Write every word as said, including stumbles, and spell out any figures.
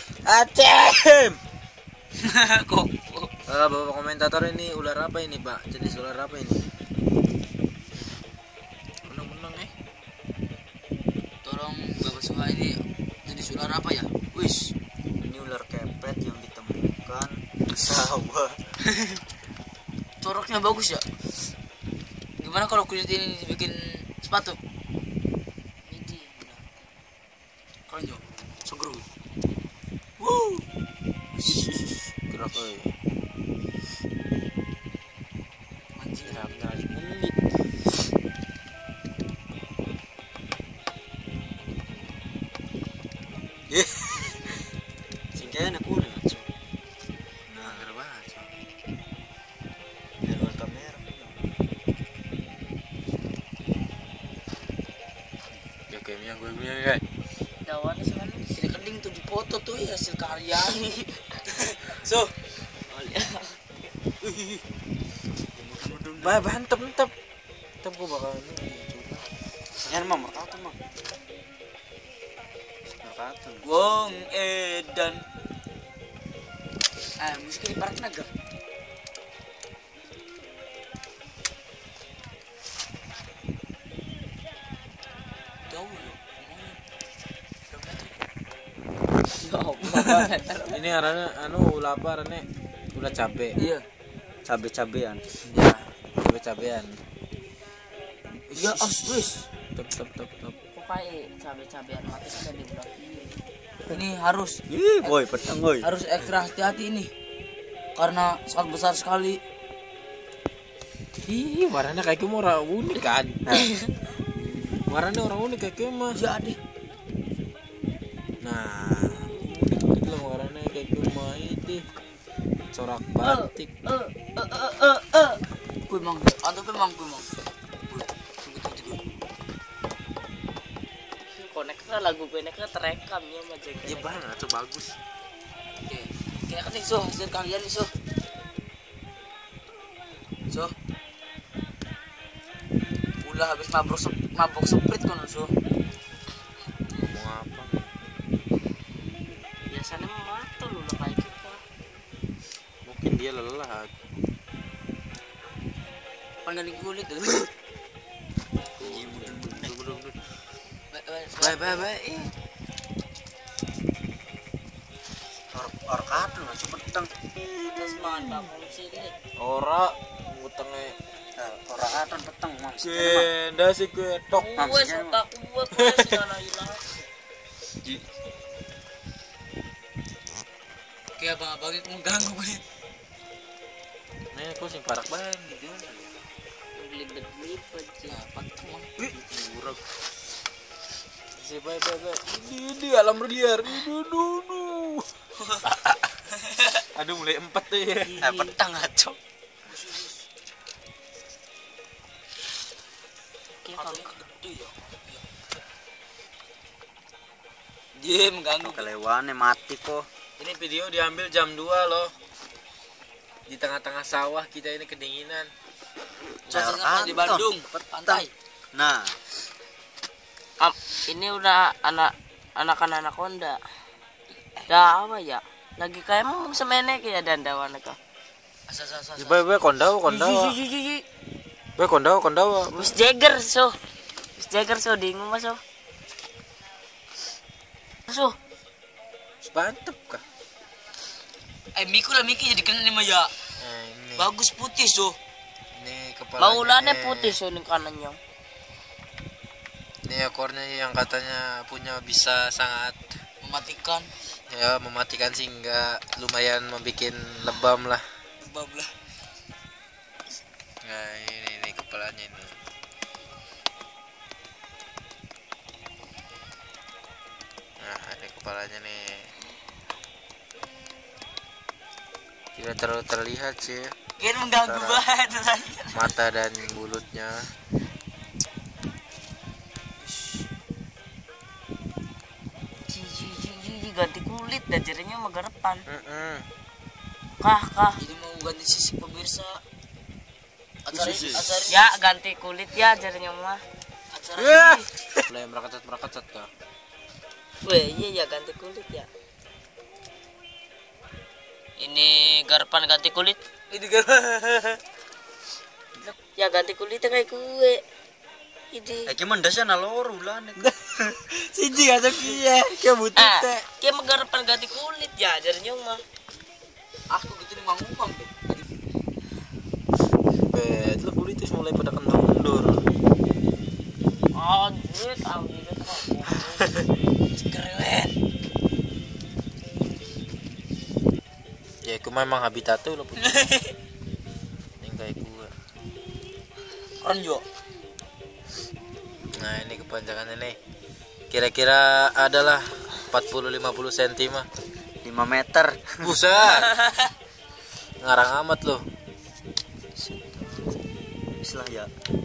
Acem. Kok Uh, Bapak komentator, ini ular apa ini, Pak? Jenis ular apa ini? Menang-menang eh. tolong Bapak Suha, ini jenis ular apa ya? Wis. Ini ular kepet yang ditemukan di sawah. Coraknya bagus ya. Gimana kalau kulit ini dibikin sepatu? Ini keren yo. Seger. Wuh. Gerak euy. Anjing. Gerak narik menit. Yeh. Sing kene aku nih, Cok. Nah, gerak banget, Cok. Di luar kamera. Ya kayak yang gue punya, guys. Dawan sana sini kending tuh dipoto tuh ya hasil karya. So. Bah, bantep, bantep. Bantep gue bakal ini. Yan, Mam, merkata, Mam. Merkata. Wong edan. Ah, musiknya di Park Naga. Jauh ya. Ini arane anu lapar nih. Udah cabe. Iya. Cabe-cabean. Ya. Cabe-cabean. Ya, as wis. Tep tep tep tep. Kok kayak cabe-cabean mati ada di belakang. Ini harus Ih, boy, petang boy. harus ekstra hati-hati ini. Karena sangat besar sekali. Ih, warnanya kayak kamu orang unik kan. Warnanya orang unik kayak kamu mah. Ya deh. Nah, unik lah warnanya kayak kamu mah itu. Corak batik. Eh eh eh eh eh. Kuy mang, antuk kuy mang, kuy mang. Koneknya lagu koneknya terekam ya sama Jack. Ya banget, tuh bagus. Oke. Kayak kan nih so hasil kalian nih so. So. Ulah habis mabuk sep, mabuk seprit kan so. Ngomong apa? Biasanya mata lu lah kayak kita. Mungkin dia lelah. Panggil kulit tuh. Bye bye bye. Or or kadang aja petang. Terus makan bakul sini. Ora utenge ora katon peteng Mas. Genda sih gue tok. Wes otak gua kuwi segala ilang. Kayak abang-abang itu mengganggu gue. Nih aku sing parak banget gitu. Belibet-belibet ya, patah. Wih, buruk. Si bye bye bye. Ini di alam liar. Aduh, aduh. Aduh, mulai empat tuh ya. Eh, petang acok. Kayak kali gede ya. Dia mengganggu. Kelewane mati kok. Ini video diambil jam dua loh. Di tengah-tengah sawah kita ini kedinginan. Cuacanya di Bandung, pantai. Nah, Am, ini udah anak anak-anak anaconda. Dah apa ya? Lagi kayak mau semene kayak dandawan ka. Asa-asa. Bye bye kondau kondau. Bye kondau kondau. Mas Jagger so. Mas Jagger so dingu mas so. So. Mantep kah? Eh Miku lah Miki jadi kena lima ya. Nah, ini. Bagus putih so. Ini kepala. Maulane putih so ning kanannya. Ini ekornya yang katanya punya bisa sangat Mematikan. ya mematikan sehingga lumayan membuat lebam lah. Lebam lah. Nah ini, ini kepalanya ini. Nah ini kepalanya nih. Tidak terlalu terlihat sih. Kan mengganggu Antara banget mata dan mulutnya. ganti kulit dan jadinya megarepan. Mm -mm. Kah kah. Ini mau ganti sisik pemirsa. Acara acara ya ganti kulit ya jadinya mah. Acara Yeah. ini. Mulai merakacat merakacat kah? Weh iya ya ganti kulit ya. Ini garpan ganti kulit. Ini kan. Ya ganti kulitnya kayak gue. Ini. Eh cuman dasar nalor ulan. Siji aja kia, kia Ah, butite. kayak menggarpan ganti kulit ya ajarnya mah. Aku gitu nih mangumang deh. Bet, lo kulitis mulai pada kendor-kendor. Oh, gue tahu gitu kok. Keren. Ya, aku memang habitatnya lo punya. Yang kayak gue. Keren juga. Nah, ini kepanjangannya nih. Kira-kira adalah empat puluh sampai lima puluh sentimeter mah. lima meter. Buset. Ngarang amat lo. Islah ya.